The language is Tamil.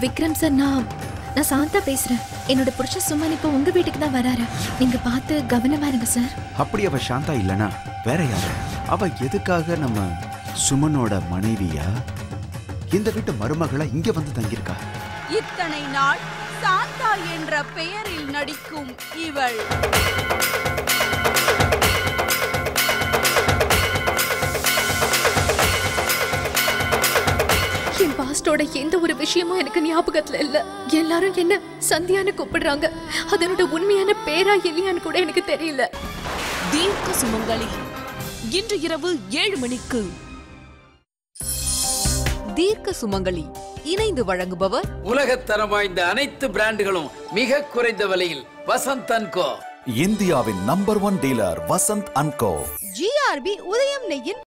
விக்ரம் சார், நான் சாந்தா பேசுறேன். என்னோட புருஷன் சுமன் இப்போ உங்க வீட்டுக்கு தான் வராரு. நீங்க பார்த்து கவனமா இருங்க சார். அப்படி அவ சாந்தா இல்லனா வேற யாரு? அவ எதுக்காக நம்ம சுமனோட மனைவியா இந்த வீட்டு மருமகளா இங்க வந்து தங்கியிருக்கா? இத்தனை நாள் சாந்தா என்ற பெயரில் நடிக்கும் இவள் என் பாஸ்டோட எந்த ஒரு விஷயமும் எனக்கு ஞாபகத்துல இல்ல. எல்லாரும் என்ன சந்தியான்னு கூப்பிடுறாங்க. அதனோட உண்மையான பேரா இல்லையான்னு கூட எனக்கு தெரியல. தீர்க்க சுமங்கலி இன்று இரவு 7 மணிக்கு. தீர்க்க சுமங்கலி இணைந்து வழங்குபவர் உலகத்தரம் வாய்ந்த அனைத்து பிராண்டுகளும் மிக குறைந்த விலையில் வசந்த் அண்ட் கோ. இந்தியாவின் number 1 dealer Vasanth and co. GRB Udhayam நெய்யின்